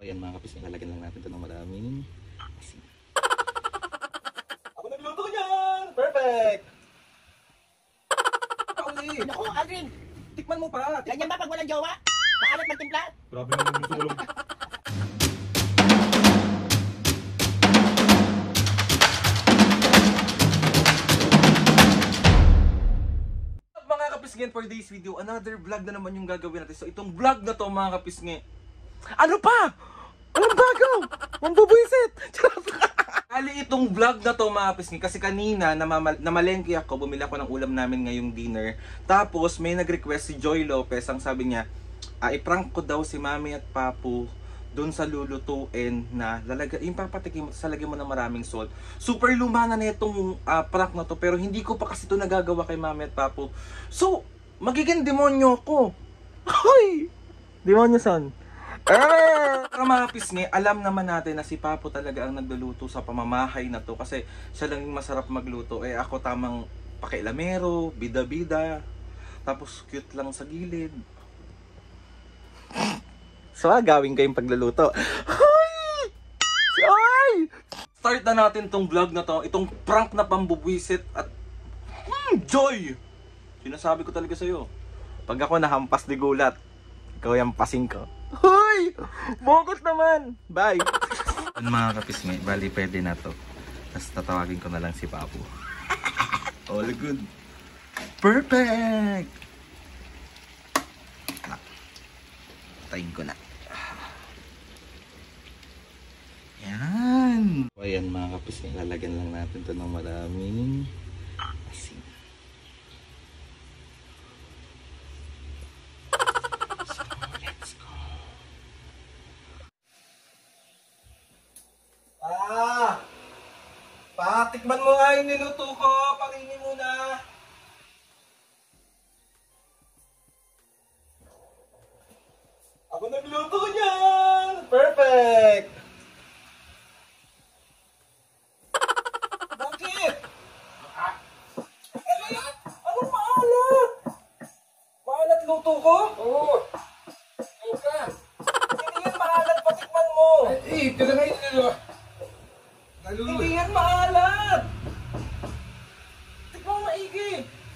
Ayan mga kapis, lalagyan lang natin ito ng maraming asin. Ako nagluto niyan! Perfect! Pauli! Naku, Aldrin! Tikman mo pa! Ganyan ba pag walang jowa? Maalat magtimpla? Grabe naman yung tulong. Mga kapisngin, for this video, another vlog na naman yung gagawin natin. So itong vlog na to mga kapisngin, ano pa? Anong bago? Mambubuisit! Ali itong vlog na to mga kapisngin, kasi kanina namalengke ako, bumili ako ng ulam namin ngayong dinner. Tapos may nag-request si Joy Lopez, ang sabi niya, i-prank ko daw si Mami at Papu doon sa lulutuin na yung papatikim sa lagyan mo ng maraming salt. Super luma na itong prank na to, pero hindi ko pa kasi ito nagagawa kay Mami at Papu. So, magiging demonyo ko. Hoy! Demonyo son. Para mga pisngi, alam naman natin na si Papu talaga ang nagluluto sa pamamahay na to kasi siya lang yung masarap magluto. Ako tamang pakailamero, bida-bida, tapos cute lang sa gilid. So, gawin ko yung pagluluto. Hoy! Hoy! Start na natin tong vlog na to, itong prank na pambubwisit at Joy! Sinasabi ko talaga sa'yo, pag ako nahampas di gulat, ikaw yung pasing ko. Hoy! Bokot naman! Bye! Mga kapisngi, bali pwede na to. Tapos tatawagin ko na lang si Papu. All good. Perfect! Tayin ko na. Yan! Ayan mga kapisngi, lalagyan lang natin to ng maraming asin. Patikman mo nga yung niluto ko. Pakingin mo na. Ako nagluto niyan. Perfect. Bakit? Anong maalat? Maalat luto ko? Oo. Oo ka. Hindi yan maalat. Patikman mo. Ito na ngayon nilo. Hindi yan maalat! Tignan mo maigi!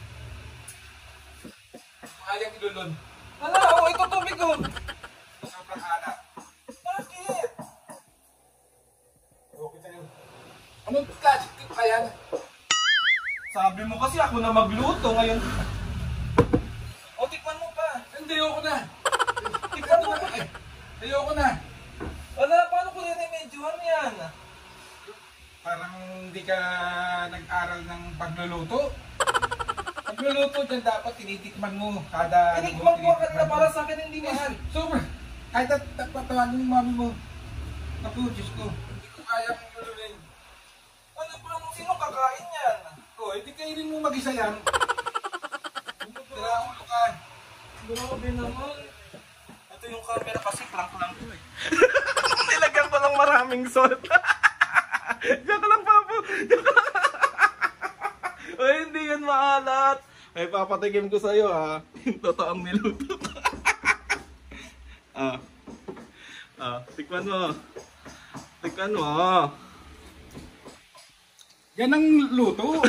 Maalang ilulon. Hala, ito tubig ko! Sobrang alat. Bakit? Okay tayo. Anong plastic tip pa yan? Sabi mo kasi ako na magluto ngayon. Tikman mo pa! Hindi, ayoko na. Tikman mo pa! Ayoko na. Wala, paano ko rin-remedyohan yan? Parang hindi ka nag-aral ng pagluluto. Pagluluto dyan dapat tinitikman mo kada... Tinikman ko kanina para sa akin hindi mahal. Super! Kahit tawagin yung mami mo. Naku, Diyos ko. Hindi ko kaya kong lulunin. Ano pa nung sino kakain yan? Oh, hindi kainin mo mag-isa yan. Tira ulo ka. Grabe naman. Ito yung camera kasi prank lang to eh. Nilagyan ko lang maraming salt. Joke lang, Papu! Joke lang! Ay, hindi yan maalat! Ay, papatikim ko sa'yo, ha? Yung totoong niluto. Tikman mo. Tikman mo. Yan ang luto.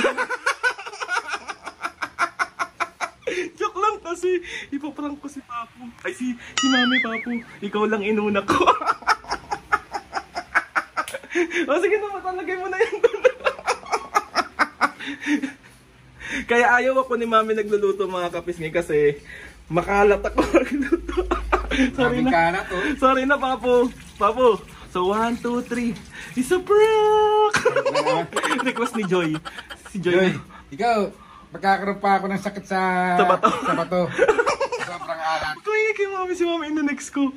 Joke lang kasi ipaprank ko si Papu. Ay, si Mami Papu. Ikaw lang inuna ko. Sige na, matalagay mo na yan. Kaya ayaw ako ni Mami nagluluto mga kapisngi kasi makalat ako magluto. Sorry na. Kalat, oh. Sorry na, Papu. Papu. So 1, 2, 3. It's a prank! Request ni Joy. Si Joy. Joy, ikaw, magkakaroon pa ako ng sakit sa bato. Sa bato. Sobrang alat. Tuwing kay Mami, si Mami in-next ko.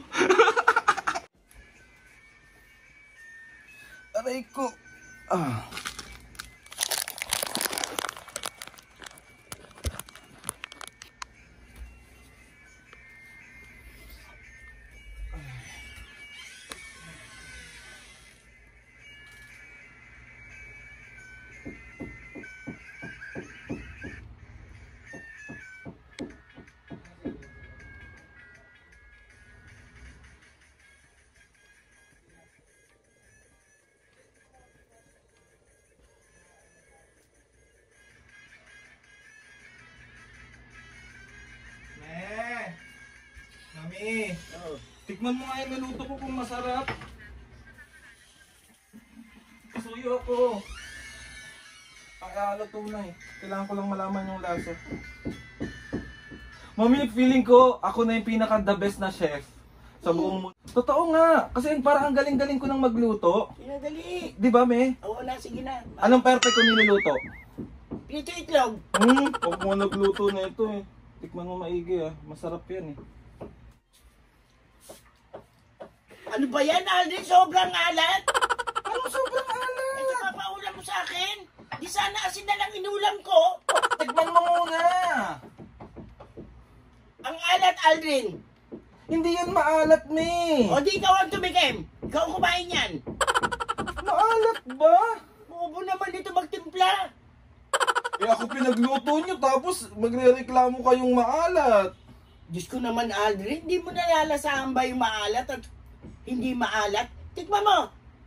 Aray ko. Tikman mo nga yung niluto ko kung masarap. Suyo ako. Ay, to na eh. Kailangan ko lang malaman yung lasa. Mami, feeling ko ako na yung pinaka the best na chef sa buong mundo. Totoo nga. Kasi parang ang galing-galing ko nang magluto. Pinadali. Di ba, me? Oo na, sige na. Anong perfect ko niluluto? Pinito itlog. Huwag mo nagluto na ito eh. Tikman mo maigi ah. Masarap yan eh. Ano ba yan, Aldrin? Sobrang alat. Ano sobrang alat? Ito papaulam mo sa akin. Di sana asin na lang inulam ko. Tikman mo muna. Ang alat, Aldrin. Hindi yan maalat, me. O di ikaw ang tumikim. Ikaw ang kumain yan. Maalat ba? Bobo naman dito magtimpla. Eh ako pinagluto nyo tapos magre-reklamo kayong maalat. Diyos ko naman, Aldrin. Hindi mo nalalasahan ba yung maalat at hindi maalat? Tikman mo.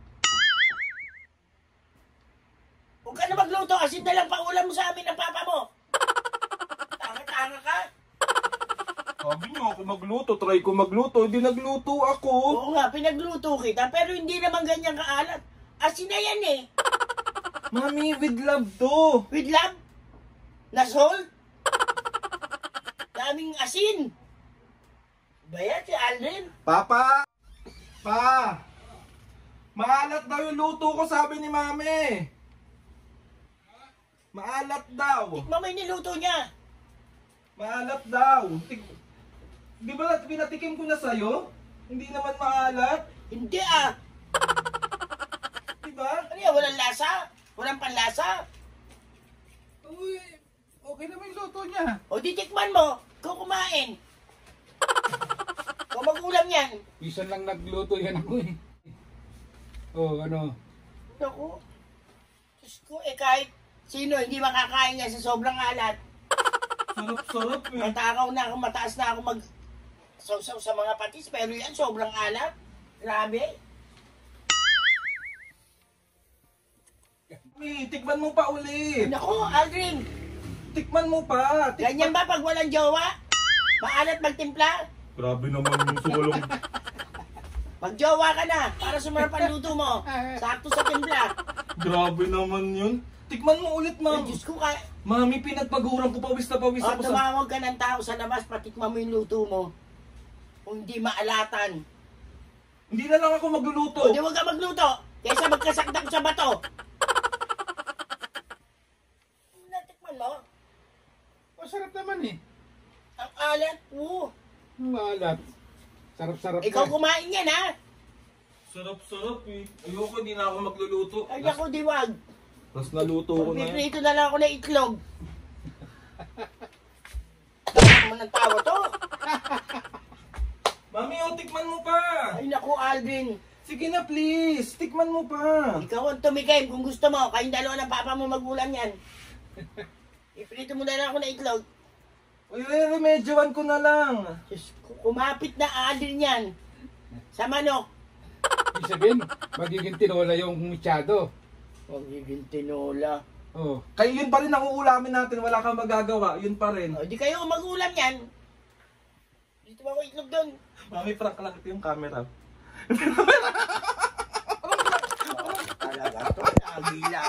Huwag ka na magluto. Asin na lang paulam mo sa amin ng papa mo. Tanga-tanga ka. Sabi nyo ako magluto, try ko magluto, hindi nagluto ako. Oo nga, pinagluto kita. Pero hindi naman ganyan kaalat. Asin na yan eh. Mami, with love to. With love? Nasol? Daming asin. Ba yan si Aldrin? Papa! Pa! Maalat daw yung luto ko, sabi ni Mami. Maalat daw. Tikman mo yung niluto niya. Maalat daw. Di ba pinatikim ko na sa'yo? Hindi naman maalat. Hindi ah. Di ba? Ano yan? Walang lasa? Walang panlasa? Uy, okay naman yung luto niya. O di tikman mo. Ikaw kumain. Ikaw mag-ulam yan. Isan lang nagluto yan ako eh. Oh, ano? Naku. Diyos ko eh kahit sino hindi makakain yan sa sobrang alat. Sarap-sarap eh. Matakaw na ako, mataas na ako sausaw sa mga patis. Pero yan sobrang alat. Grabe. Mami, tikman mo pa ulit. Naku, Aldrin. Tikman mo pa. Ganyan ba pag walang jowa? Maalat magtimpla? Grabe naman yung sulong. Pag jowa ka na, para sumarap ang luto mo. Sakto sa timpla. Grabe naman yun. Tikman mo ulit, Ay, ma'am. Diyos ko ka. Mami, pinagpaguran ko, pawis na pawis O, ako sa... tumawag ka ng tao sa labas, patikman mo yung luto mo. Kung hindi maalatan. Hindi na lang ako magluluto. O, di huwag ka magluto. Kaysa magkasakdak sa bato. Natikman mo? Masarap naman eh. Ang alat. Oo. Maalat. Sarap-sarap Ikaw na. kumain yan, ha? Sarap-sarap eh. Ayoko, hindi na ako magluluto. Ay, ako, diwag. Tapos naluto ko na yan. Piprito na lang ako ng itlog. Bakit mo ng tawa to? Mami, oh, tikman mo pa. Ay, naku, Aldrin. Sige na, please. Tikman mo pa. Ikaw ang tumikim kung gusto mo. Kayong dalawa ng papa mo magulang yan. Iprito mo na lang ako ng itlog. Uy, remedyoan ko na lang. Diyos ko, kumapit na Aldrin yan. Sa manok. Ibig sabihin, magiging tinola yung michado. Magiging tinola. Oh. Kayo yun pa rin ang uulamin natin. Wala kang magagawa. Yun pa rin. O, di kayo magulam yan. Dito ba ako itlog doon? Mami, prank lang ito yung camera. Talaga to, nagila.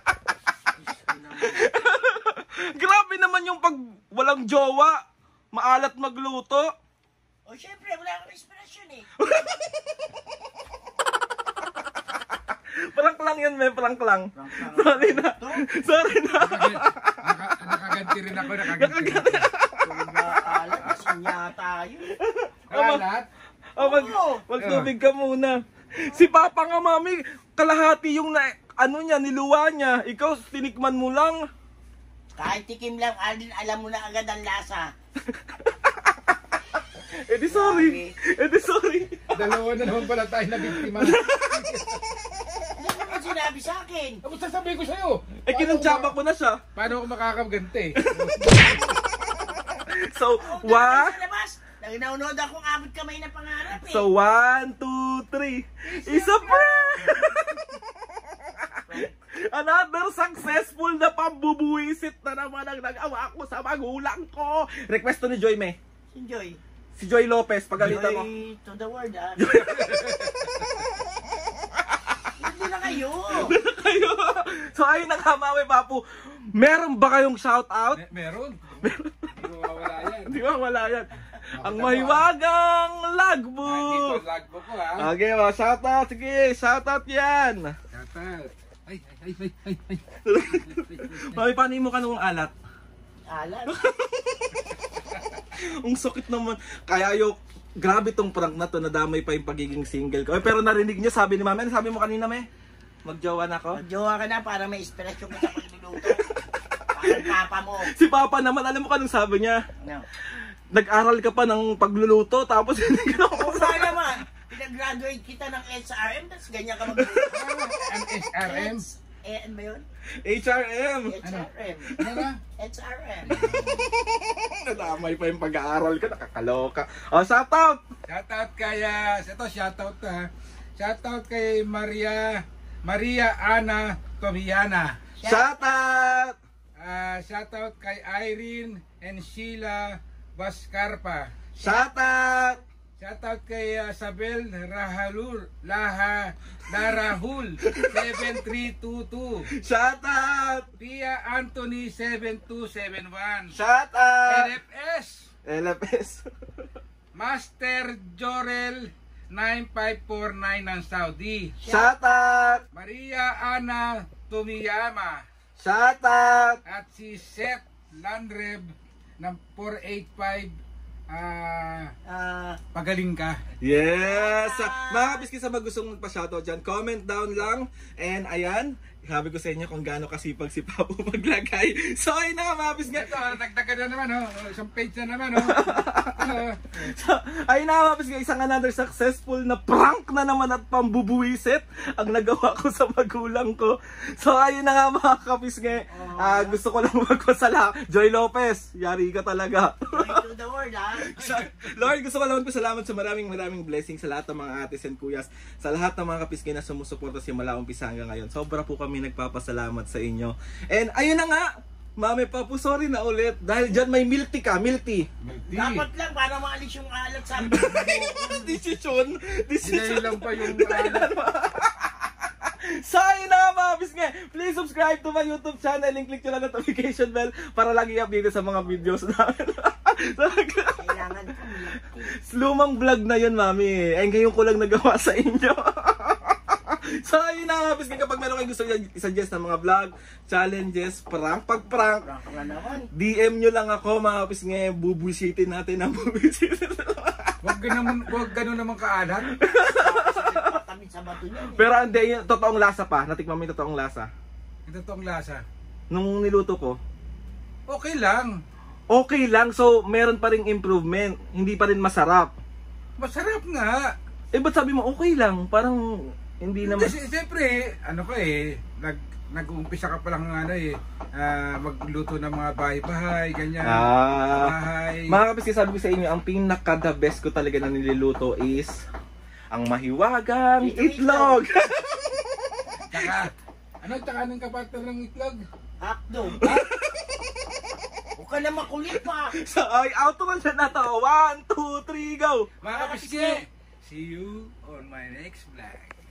Grabe naman yung pag walang jowa. Maalat magluto. O, syempre, wala akong inspirasyon eh. Prank lang yun, may prank lang. Sorry na. Sorry na. Nakaganti rin ako. Nakaganti. Alat, asin yata yun. Alat? Magtubig ka muna. Si Papa nga, Mami, kalahati yung niluwa niya. Ikaw, tinikman mo lang. Kahit tikim lang, Aldrin, alam mo na agad ang lasa. Eh di sorry. Sorry. Dalawa na naman pala tayo na biktima. Ano naman sinabi sa akin? Tapos sasabihin ko sa'yo. Eh kinuntsaba ko na siya. Paano ako makakaganti? So, Sa labas, nanonood akong abot kamay na pangarap eh. So, 1, 2, 3. Isa prank! Another successful na pambubuwisit na naman ang nagawa ko sa magulang ko. Request to ni Joy, me. Enjoy. Si Joy Lopez, pagalitan mo. Joy to the world, ah. Hindi na kayo. Kayo. So ayun na nga mga papu. Meron ba kayong shout out? Meron. Hindi mo mawala yan. Di ba wala yan? Ang mahiwagang logbook. Dito, logbook ko ha. Okay, shout out. Sige, shout out yan. Katal. Ay. Mami, paano mo ka nung alat? Alam. Ang sakit naman. Kaya grabe tong prank na to, nadamay pa yung pagiging single ko. Pero narinig niyo, sabi ni Mami, ano sabi mo kanina, me? Magjowa na ako? Magjowa ka na para may inspirasyon ka sa pagluluto. Parang papa mo. Si Papa naman, alam mo ka nung sabi niya? No. Nag-aral ka pa ng pagluluto, tapos hindi ka Kung saan naman, pinag-graduate kita ng SRM, tapos ganyan ka magluluto. Ang SRM. Ano ba yun? HRM. HRM. Ano na? HRM. Nadamay pa yung pag-aaral ka, nakakaloka. O, shout out! Shoutout kay, ito shoutout to ha. Shoutout kay Maria Ana Tomiana. Shout out! Shoutout kay Irene and Sheila Bascarpa. Shout out! Shoutout kay Sabel Larahul 7322. Shout out! Pia Anthony 7271. Shout out! LFS LFS. Master Jorel 9549 ng Saudi. Shout out! Maria Ana Tumiyama Shout out! at si Seth Landreb ng 485. Pagaling ka. Yes! Mga kapiskis sa gustong magpa-shoutout dyan, comment down lang. And ayan, sabi ko sa inyo kung gaano kasipag si Papu maglagay. So ayun na mga kapiskis. Ito, nagdagan na naman, oh. Isang page na naman, oh. So, ayun na mga kapiskis, isang another successful na prank na naman at pambubuwisit ang nagawa ko sa magulang ko. So ayun na nga mga kapiskis. Gusto ko lang magpasalamat. Joy Lopez, yari ka talaga. Joy to the world, ah. Lord, gusto ko lang magpasalamat sa maraming blessings sa lahat ng mga ates and kuyas, sa lahat ng mga kapiskin na sumusuporta simula umpisa hanggang ngayon. Sobra po kami nagpapasalamat sa inyo. And ayun na nga, Mami Papu, sorry na ulit. Dahil dyan may milk tea ka, milk tea. Dapat lang para maalis yung alat sa amin. Decision. Dinayin lang pa yung So ayun na mga kapiskin, please subscribe to my YouTube channel and click nyo lang notification bell para lagi update sa mga videos namin. Kailangan ko Lumang vlog na yun, Mami. Ay, ngayon ko lang nagawa sa inyo. So, ayun na, Piskin, kapag meron kayong gusto i-suggest ng mga vlog, challenges, prank, pag-prank, DM nyo lang ako, mga Piskin, bubusitin natin ang bubusitin. Huwag ganun naman kaalat. Tamin sa bato niya. Pero hindi, yung totoong lasa pa. Natikman mo yung totoong lasa. Ito tong lasa. Nung niluto ko, Okay lang. okay lang. So, meron pa ring improvement. Hindi pa rin masarap. Masarap nga. Eh, ba't sabi mo okay lang? Parang hindi naman... Kasi siyempre, ano ka nag-uumpisa ka pa lang magluto ng mga bahay-bahay, ganyan. Bahay. Mga kapiskis, sabi ko sa inyo, ang pinaka-the best ko talaga na niluluto is ang mahiwagang itlog. Tsaka, tsaka ng kapatid ng itlog? Hakdog. Huwag ka na makulit pa. So, ay, outro na siya na to. 1, 2, 3, go! Mga kapiski, see you on my next vlog.